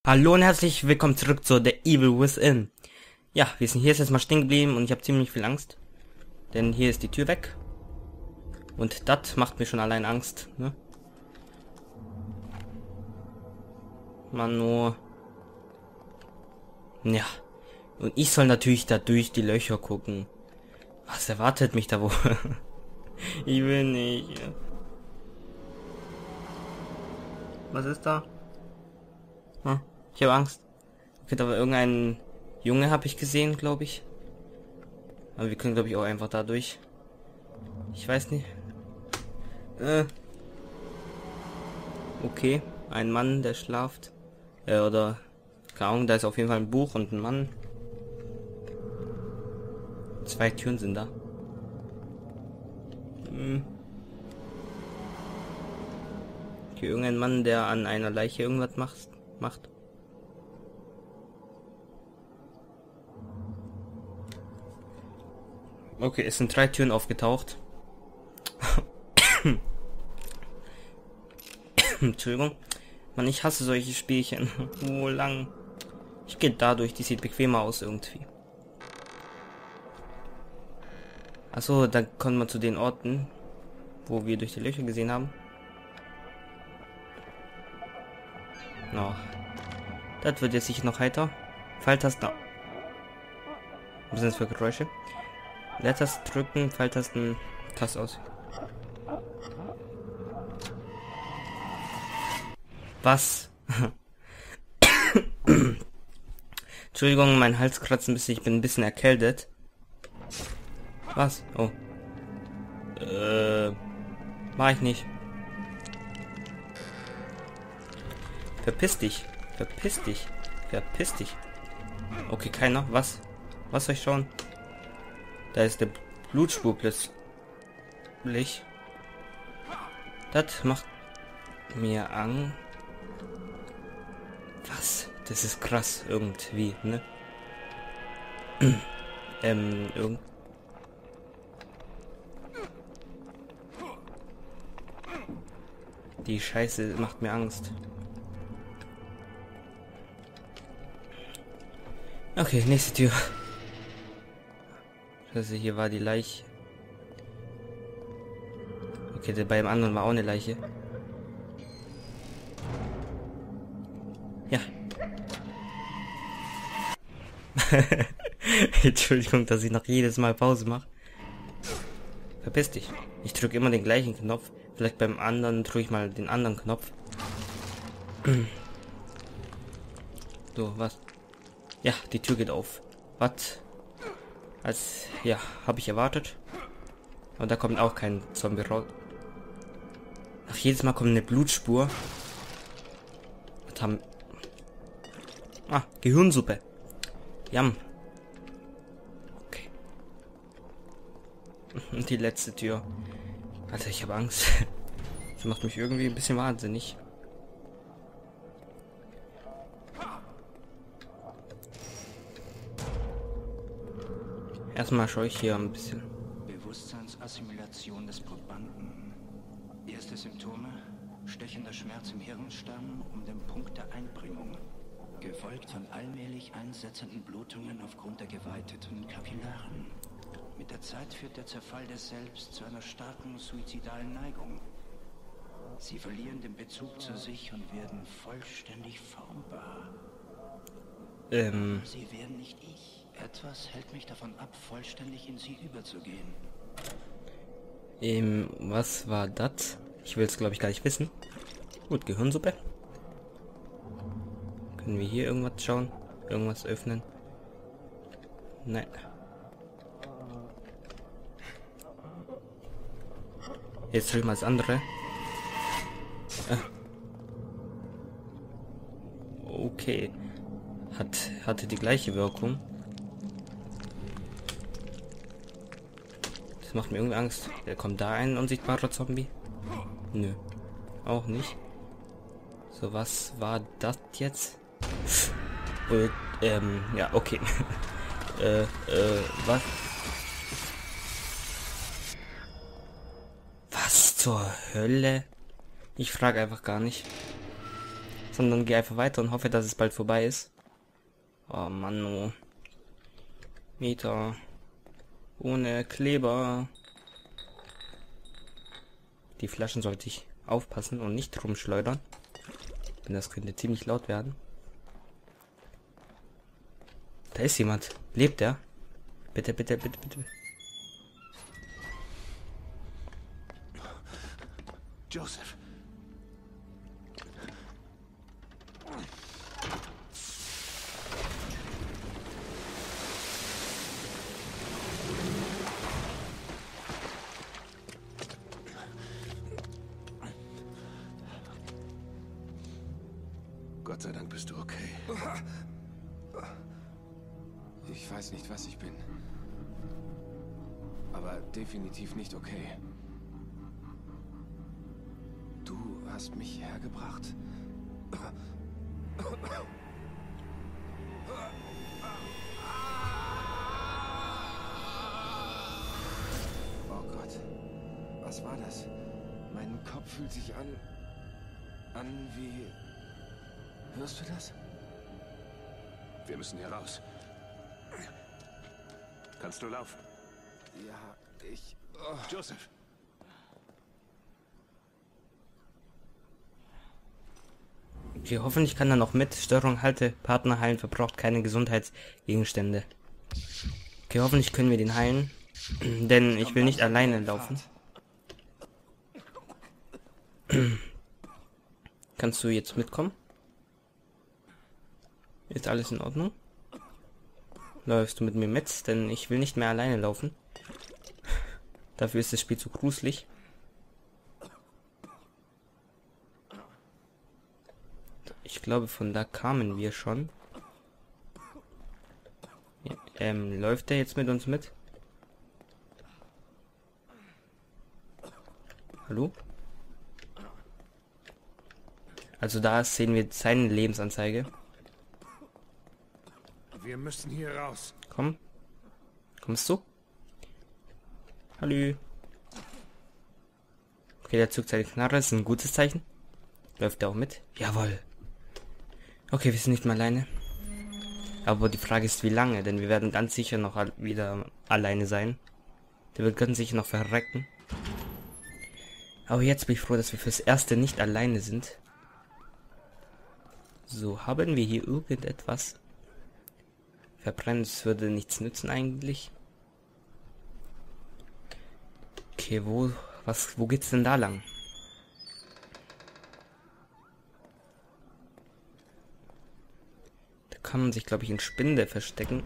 Hallo und herzlich willkommen zurück zu The Evil Within. Ja, wir sind hier jetzt mal stehen geblieben und ich habe ziemlich viel Angst. Denn hier ist die Tür weg. Und das macht mir schon allein Angst, ne? Mano. Ja. Und ich soll natürlich da durch die Löcher gucken. Was erwartet mich da wohl? Ich will nicht. Was ist da? Hm, ich habe Angst. Okay, da war irgendein Junge, habe ich gesehen, glaube ich. Aber wir können, glaube ich, auch einfach da durch. Ich weiß nicht. Okay, ein Mann, der schlaft. Oder, keine Ahnung, da ist auf jeden Fall ein Buch und ein Mann. 2 Türen sind da. Hier irgendein Mann, der an einer Leiche irgendwas macht. Okay, es sind 3 Türen aufgetaucht. Entschuldigung. Mann, ich hasse solche Spielchen. Wo lang? Ich gehe dadurch, die sieht bequemer aus irgendwie. Achso, dann kommt man zu den Orten, wo wir durch die Löcher gesehen haben. Oh. Das wird jetzt sicher noch heiter. Pfeiltasten. Was sind das für Geräusche? Leertaste drücken, Pfeiltasten, Taste aus. Was? Entschuldigung, mein Hals kratzt ein bisschen, ich bin ein bisschen erkältet. Was? Oh. Mach ich nicht. Verpiss dich. Verpiss dich. Verpiss dich. Okay, keiner. Was? Was soll ich schauen? Da ist der Blutspur plötzlich. Das macht mir Angst. Was? Das ist krass irgendwie, ne? Die Scheiße macht mir Angst. Okay, nächste Tür. Also hier war die Leiche. Okay, beim anderen war auch eine Leiche. Ja. Entschuldigung, dass ich noch jedes Mal Pause mache. Verpiss dich. Ich drücke immer den gleichen Knopf. Vielleicht beim anderen drücke ich mal den anderen Knopf. So, was? Ja, die Tür geht auf. Was? Ja, habe ich erwartet. Und da kommt auch kein Zombie raus. Ach, jedes Mal kommt eine Blutspur. Was haben... Ah, Gehirnsuppe. Jam. Okay. Und die letzte Tür. Alter, ich habe Angst. Das macht mich irgendwie ein bisschen wahnsinnig. Erstmal schaue ich hier ein bisschen. Bewusstseinsassimilation des Probanden. Erste Symptome: stechender Schmerz im Hirnstamm um den Punkt der Einbringung. Gefolgt von allmählich einsetzenden Blutungen aufgrund der geweiteten Kapillaren. Mit der Zeit führt der Zerfall des Selbst zu einer starken suizidalen Neigung. Sie verlieren den Bezug zu sich und werden vollständig formbar. Sie werden nicht ich. Etwas hält mich davon ab, vollständig in sie überzugehen. Was war das? Ich will es, glaube ich, gar nicht wissen. Gut, Gehirnsuppe. Können wir hier irgendwas schauen? Irgendwas öffnen? Nein. Jetzt drücken wir das andere. Okay. Hatte die gleiche Wirkung. Das macht mir irgendwie Angst. Der kommt da ein unsichtbarer Zombie? Nö. Auch nicht. So, was war das jetzt? Ja, okay. Was? Was zur Hölle? Ich frage einfach gar nicht. sondern gehe einfach weiter und hoffe, dass es bald vorbei ist. Oh Mann, oh. Meter. Ohne Kleber. Die Flaschen sollte ich aufpassen und nicht rumschleudern. Denn das könnte ziemlich laut werden. Da ist jemand. Lebt er? Bitte, bitte, bitte, bitte. Joseph. Gott sei Dank bist du okay. Ich weiß nicht, was ich bin. Aber definitiv nicht okay. Du hast mich hergebracht. Oh Gott. Was war das? Mein Kopf fühlt sich an wie... Hörst du das? Wir müssen hier raus. Kannst du laufen? Ja, ich... Joseph! Okay, hoffentlich kann er noch mit. Steuerung halte, Partner heilen, verbraucht keine Gesundheitsgegenstände. Okay, hoffentlich können wir den heilen. Denn ich will nicht alleine laufen. Kannst du jetzt mitkommen? Ist alles in Ordnung? Läufst du mit mir mit? Denn ich will nicht mehr alleine laufen. Dafür ist das Spiel zu gruselig. Ich glaube, von da kamen wir schon. Ja, läuft der jetzt mit uns mit? Hallo? Also da sehen wir seine Lebensanzeige. Wir müssen hier raus. Komm. Kommst du? Hallo. Okay, der zog seine Knarre, das ist ein gutes Zeichen. Läuft er auch mit? Jawohl. Okay, wir sind nicht mehr alleine. Aber die Frage ist, wie lange, denn wir werden ganz sicher noch wieder alleine sein. Der wird ganz sicher noch verrecken. Aber jetzt bin ich froh, dass wir fürs Erste nicht alleine sind. So, haben wir hier irgendetwas? Verbrennen, das würde nichts nützen eigentlich. Okay, wo geht's denn da lang? Da kann man sich, glaube ich, in Spinde verstecken.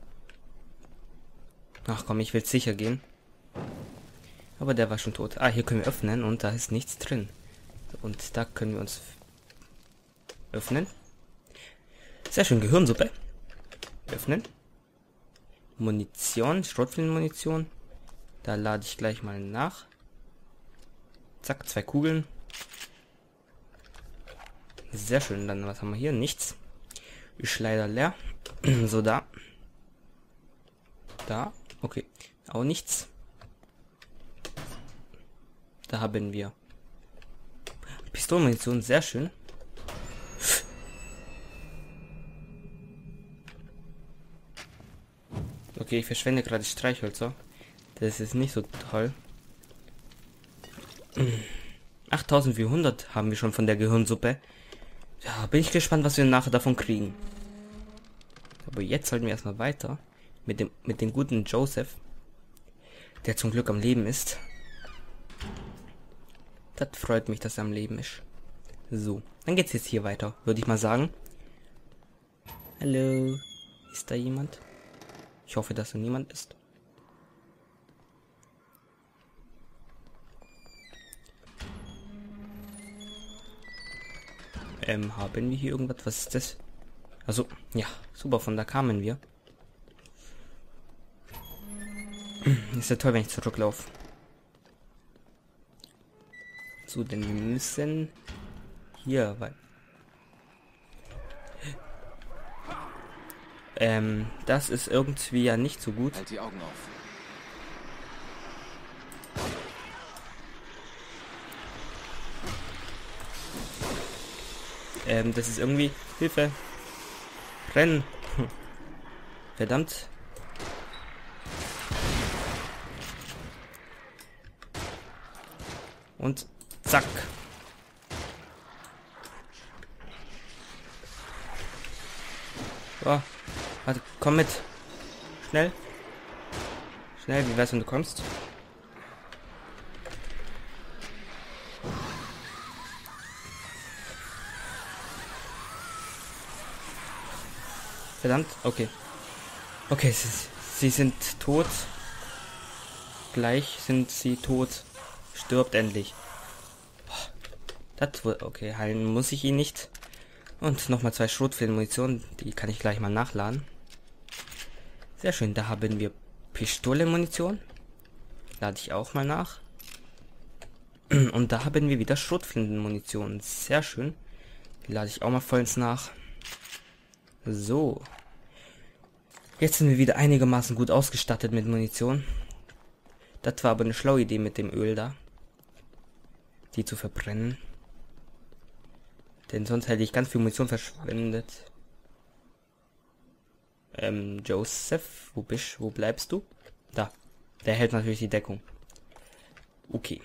Ach komm, ich will sicher gehen. Aber der war schon tot. Ah, hier können wir öffnen und da ist nichts drin. Und da können wir uns öffnen. Sehr schön, Gehirnsuppe. Öffnen. Munition, Schrotflintenmunition. Da lade ich gleich mal nach. Zack, 2 Kugeln. Sehr schön, dann was haben wir hier? Nichts. Ist leider leer. So, da. Da, okay. Auch nichts. Da haben wir Pistolenmunition, sehr schön. Okay, ich verschwende gerade Streichhölzer. Das ist nicht so toll. 8400 haben wir schon von der Gehirnsuppe. Ja, bin ich gespannt, was wir nachher davon kriegen. Aber jetzt sollten wir erstmal weiter mit dem guten Joseph, der zum Glück am Leben ist. Das freut mich, dass er am Leben ist. So, dann geht's jetzt hier weiter, würde ich mal sagen. Hallo, ist da jemand? Ich hoffe, dass da niemand ist. Haben wir hier irgendwas? Was ist das? Also, ja, super, von da kamen wir. Ist ja toll, wenn ich zurücklaufe. So, denn wir müssen hier, weil... das ist irgendwie ja nicht so gut. Halt die Augen auf. Das ist irgendwie... Hilfe! Rennen! Verdammt! Und zack! Oh, warte, komm mit! Schnell! Schnell, wie wär's, wenn du kommst? Verdammt, okay. Okay, sie sind tot. Gleich sind sie tot. Stirbt endlich. Das wohl, okay, heilen muss ich ihn nicht. Und nochmal 2 Schrotflintenmunition, die kann ich gleich mal nachladen. Sehr schön, da haben wir Pistolenmunition. Lade ich auch mal nach. Und da haben wir wieder Schrotflintenmunition. Sehr schön. Die lade ich auch mal vollends nach. So. Jetzt sind wir wieder einigermaßen gut ausgestattet mit Munition. Das war aber eine schlaue Idee mit dem Öl da. Die zu verbrennen. Denn sonst hätte ich ganz viel Munition verschwendet. Joseph, wo bleibst du? Da. Der hält natürlich die Deckung. Okay.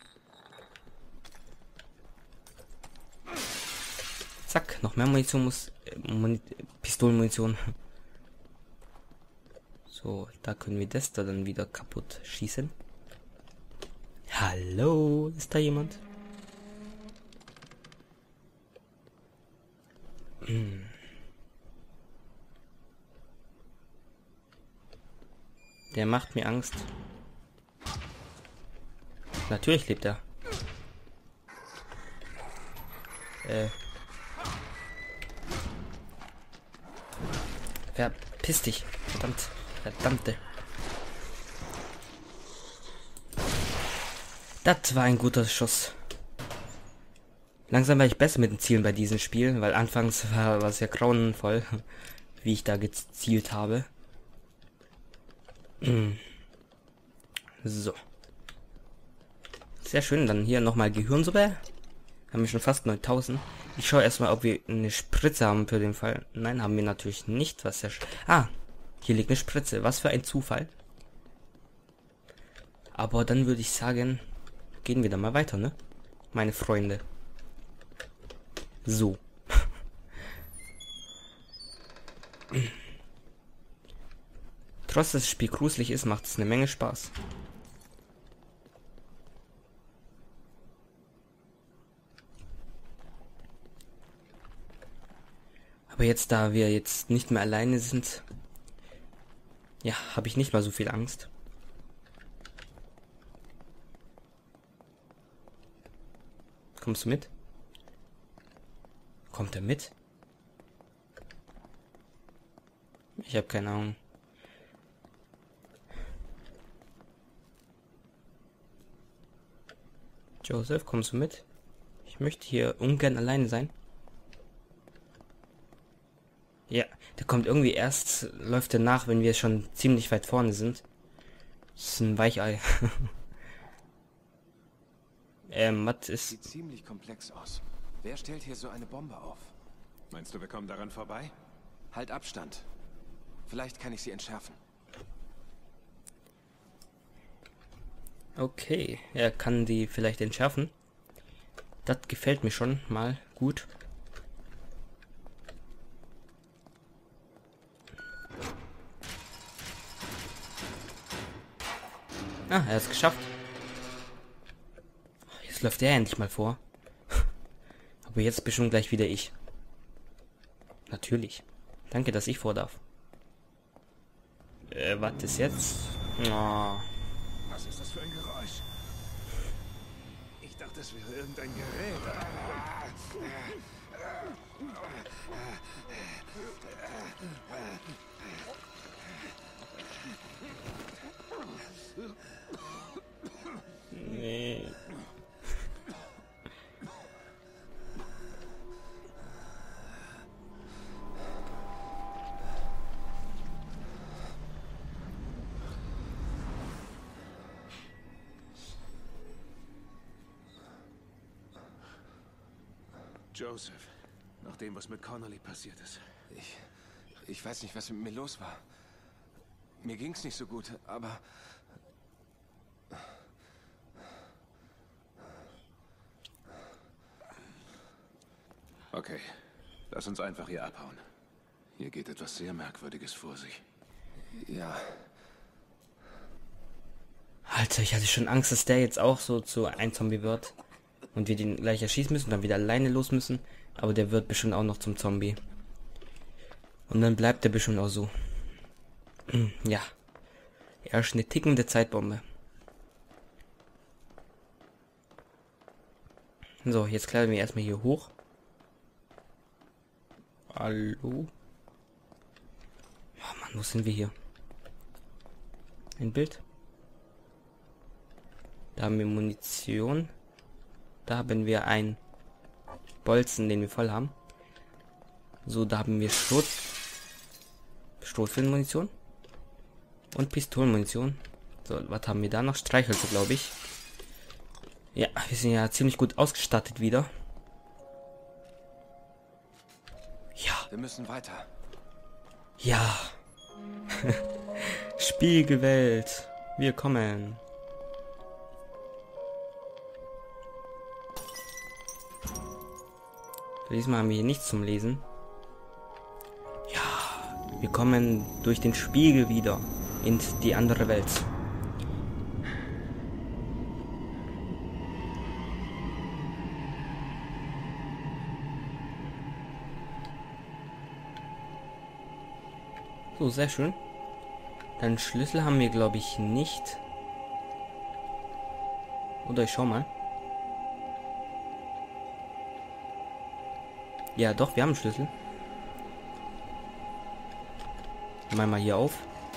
Zack, noch mehr Munition muss... Pistolenmunition. So, da können wir das da dann wieder kaputt schießen. Hallo, ist da jemand? Der macht mir Angst. Natürlich lebt er. Verpiss dich. Verdammt. Verdammte. Das war ein guter Schuss. Langsam war ich besser mit den Zielen bei diesem Spiel, weil anfangs war es ja grauenvoll, wie ich da gezielt habe. So. Sehr schön, dann hier nochmal Gehirnsuppe. Haben wir schon fast 9000. Ich schaue erstmal, ob wir eine Spritze haben für den Fall. Nein, haben wir natürlich nicht. Was ja... Hier liegt eine Spritze. Was für ein Zufall. Aber dann würde ich sagen, gehen wir da mal weiter, ne? Meine Freunde. So. Trotz dass das Spiel gruselig ist, macht es eine Menge Spaß. Aber jetzt, da wir jetzt nicht mehr alleine sind, ja, habe ich nicht mal so viel Angst. Kommst du mit? Kommt er mit? Ich habe keine Ahnung. Joseph, kommst du mit? Ich möchte hier ungern alleine sein. Ja, der kommt irgendwie erst, läuft er nach, wenn wir schon ziemlich weit vorne sind. Das ist ein Weichei. Was ist... Sieht ziemlich komplex aus. Wer stellt hier so eine Bombe auf? Meinst du, wir kommen daran vorbei? Halt Abstand. Vielleicht kann ich sie entschärfen. Okay, er kann die vielleicht entschärfen. Das gefällt mir schon mal gut. Ah, er hat es geschafft. Jetzt läuft er endlich mal vor. Aber jetzt bestimmt gleich wieder ich. Natürlich. Danke, dass ich vor darf. Was ist jetzt? Oh. Was ist das für ein Geräusch? Ich dachte, es wäre irgendein Gerät. Nee. Joseph, Nach dem, was mit Connolly passiert ist. Ich weiß nicht, was mit mir los war. Mir ging's nicht so gut, aber... Okay, lass uns einfach hier abhauen. Hier geht etwas sehr Merkwürdiges vor sich. Ja, Alter, ich hatte schon Angst, dass der jetzt auch so zu ein Zombie wird. Und wir den gleich erschießen müssen und dann wieder alleine los müssen. Aber der wird bestimmt auch noch zum Zombie. Und dann bleibt der bestimmt auch so. Ja. Er ist eine tickende Zeitbombe. So, jetzt klettern wir erstmal hier hoch. Hallo? Oh Mann, wo sind wir hier? Ein Bild. Da haben wir Munition. Da haben wir einen Bolzen, den wir voll haben. So, da haben wir Schrotflintenmunition. Und Pistolenmunition. So, was haben wir da noch? Streichhölzer, glaube ich. Ja, wir sind ja ziemlich gut ausgestattet wieder. Ja. wir müssen weiter. Ja. Spiegelwelt. Wir kommen. Diesmal haben wir hier nichts zum Lesen. Ja. Wir kommen durch den Spiegel wieder in die andere Welt. So, sehr schön. Dann Schlüssel haben wir, glaube ich, nicht. Oder ich schau mal. Ja, doch, wir haben einen Schlüssel. Mal hier auf.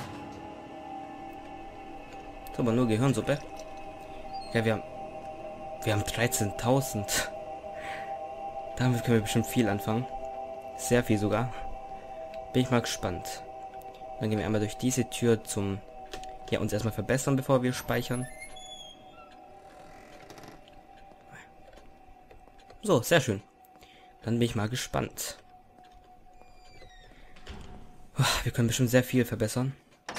Ist aber nur Gehirnsuppe. Ja, wir haben 13.000. Damit können wir bestimmt viel anfangen. Sehr viel sogar. Bin ich mal gespannt. Dann gehen wir einmal durch diese Tür zum... Ja, uns erstmal verbessern, bevor wir speichern. So, sehr schön. Dann bin ich mal gespannt. Wir können bestimmt sehr viel verbessern.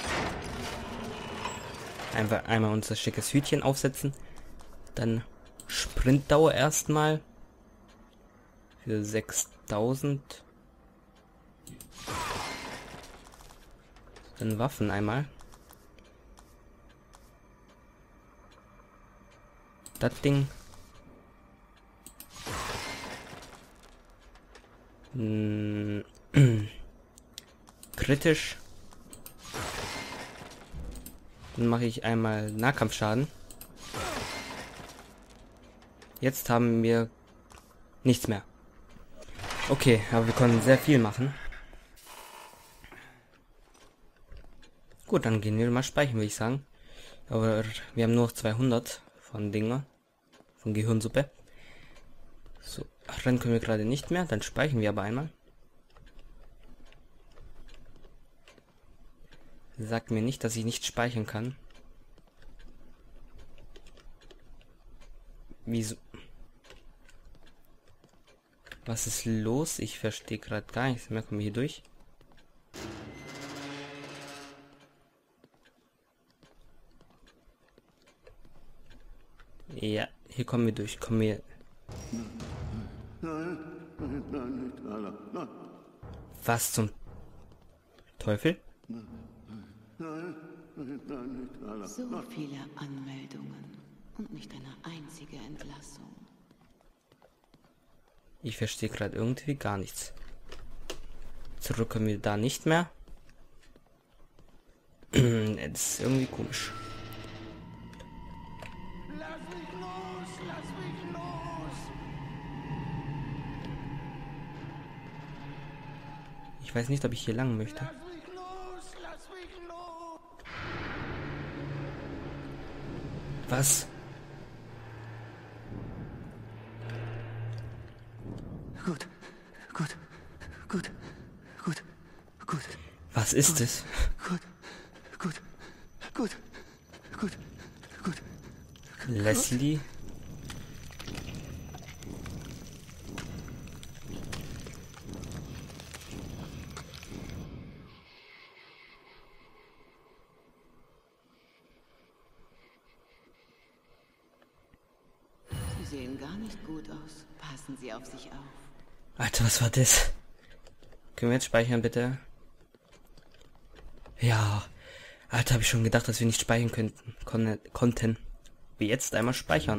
Einfach einmal unser schickes Hütchen aufsetzen. Dann Sprintdauer erstmal. Für 6.000. Dann Waffen einmal. Das Ding. Kritisch. Dann mache ich einmal Nahkampfschaden. Jetzt haben wir nichts mehr. Okay, aber wir können sehr viel machen. Gut, dann gehen wir mal speichern, würde ich sagen. Aber wir haben nur noch 200 von Dinger. Von Gehirnsuppe. So, rennen können wir gerade nicht mehr. Dann speichern wir aber einmal. Sagt mir nicht, dass ich nicht speichern kann. Wieso? Was ist los? Ich verstehe gerade gar nichts mehr. Kommen wir hier durch? Ja, hier kommen wir durch. Kommen wir... Was zum Teufel? So viele Anmeldungen und nicht eine einzige Entlassung. Ich verstehe gerade irgendwie gar nichts. Zurück können wir da nicht mehr. Das ist irgendwie komisch. Lass mich los! Lass mich los! Ich weiß nicht, ob ich hier lang möchte. Lass mich los! Lass mich los! Was? Gut, gut, gut, gut, gut, Was ist es? gut, gut, gut, gut, gut. Leslie? sehen gar nicht gut aus. Passen Sie auf sich auf. Alter, was war das? Können wir jetzt speichern, bitte? Ja. Alter, habe ich schon gedacht, dass wir nicht speichern konnten. Wir jetzt einmal speichern.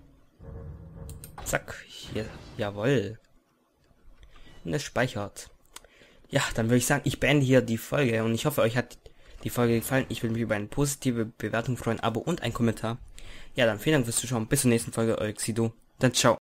Zack. Hier. Jawohl. Und es speichert. Ja, dann würde ich sagen, ich beende hier die Folge. Und ich hoffe, euch hat die Folge gefallen. Ich würde mich über eine positive Bewertung freuen, Abo und ein Kommentar. Ja, dann vielen Dank fürs Zuschauen. Bis zur nächsten Folge. Euer Xido. Dann ciao.